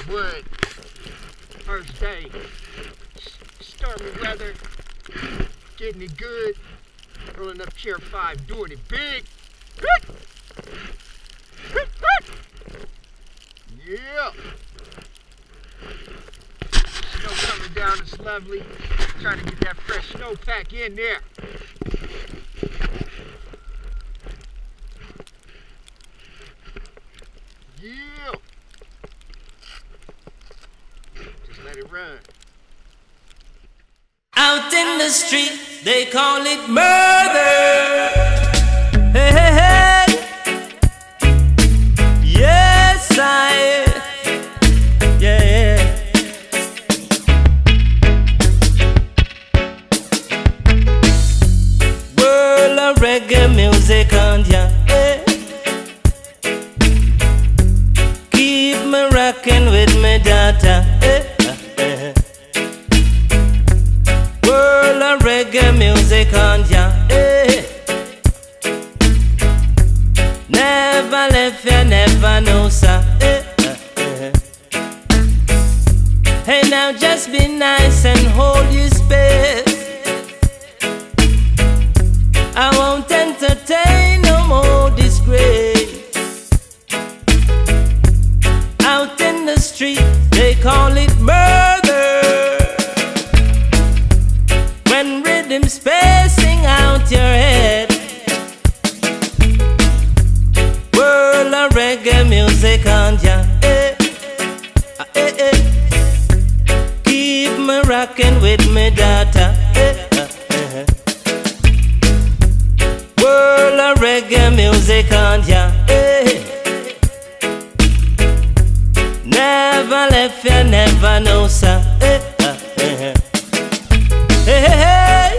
wood. First day. Stormy weather. Getting it good. Rolling up chair 5, doing it big. Yeah. Snow coming down, it's lovely. Trying to get that fresh snowpack in there. Yeah. Just let it run. Out in the street, they call it murder. Hey, hey, hey. Yes, yeah. World of reggae music on ya. Hey. Keep me rocking with me daughter. Hey. Reggae music on ya, eh. Never left ya, never know, sir, eh. Hey, now just be nice and hold your space. I won't entertain no more disgrace. Out in the street, they call it murder. When rhythm spacing out your head. World of reggae music on ya, eh. Keep me rocking with me daughter, eh. World of reggae music on ya, eh. Never left ya, never know, sir, eh. Hey, hey, hey.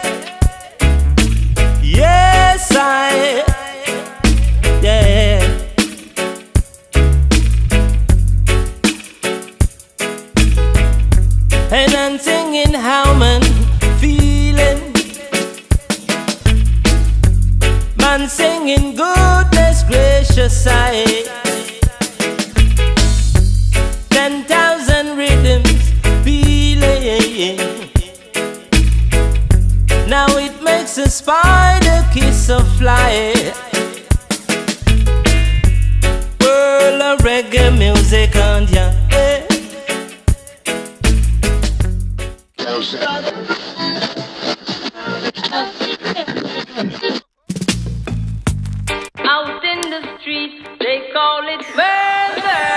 Yes, yeah. And I'm singing how man feeling. Man singing goodness gracious, 10,000 rhythms feeling. Now it makes a spider kiss a fly. World of reggae music on ya, eh. Out in the street, they call it murder.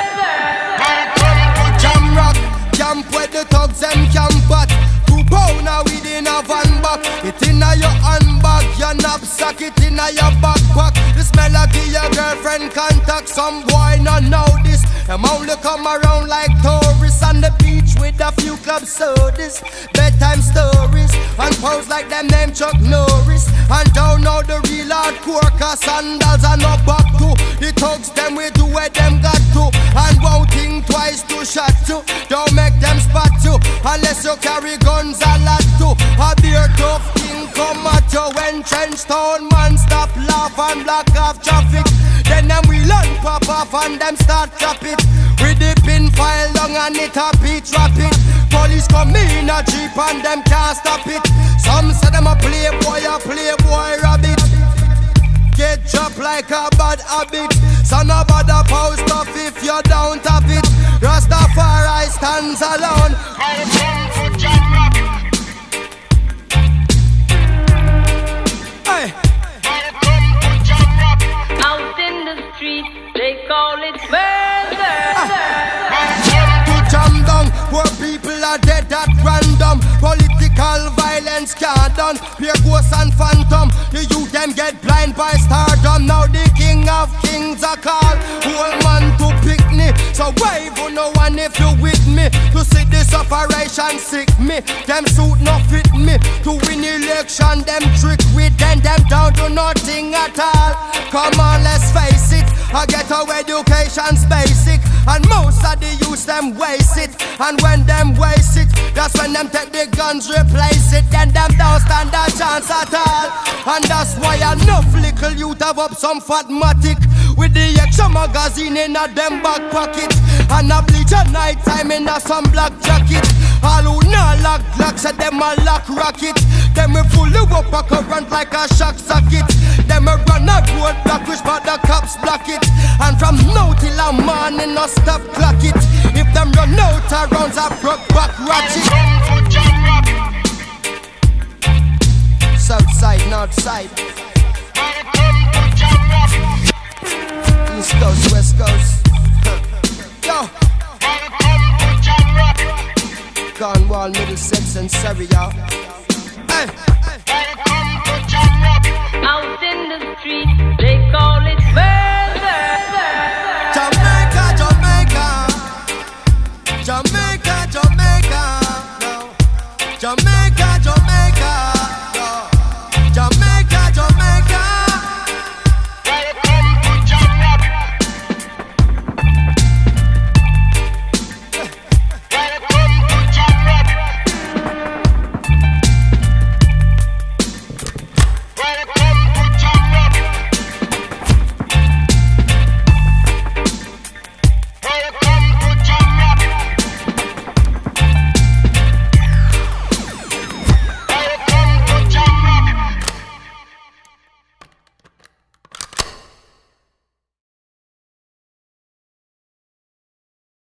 Jam rock, camp where the thugs and camp at. Now within a van back, it inna your handbag, your knapsack, it inna your backpack. This melody your girlfriend contact. Some boy not know this. Them only come around like tourists on the beach with a few club sodas, bedtime stories, and pose like them name Chuck Norris. And don't know the real hardcore, cause sandals are not back to. The thugs them we do where them got to, and won't think twice to shot to. Don't make them spot you, unless you carry guns a lot too. A beer tough king come at you when trench town man stop laugh and block off traffic. Then them we learn pop off and them start chop it. With the pin file long and it a beat rapid. Police come in a jeep and them can't stop it. Some say them a playboy rabbit. Get chopped like a bad habit. So no bother post off if you don't have it. Rastafari stands alone. Hey. Out in the street, they call it murder. To jam down, poor people are dead at random. Political violence can't done. Pure ghosts and phantom. The youth them get blind by stardom. Now the king of kings are called. Whole man to pick me. So wave on no one if you with me. To see this operation sick me. Them suit no fit me. To win election them trick with them down to nothing at all. Come on, let's face it. I get our education's basic, and most of the youth them waste it. And when them waste it, that's when them take the guns, replace it. Then them don't stand a chance at all. And that's why enough little youth have up some fatmatic. with the extra magazine in a them back pocket. And a bleach at night time in a some black jacket. All who not lock glocks at them a lock rocket. Them we fully up a current like a shock socket. Them we run a road block which but the cops block it. And from now till a morning no stop clock it. If them run out of rounds I broke back ratchet. South side, north side, East coast, west coast. Yo, Cornwall, Middlesex and Surrey, y'all. Hey.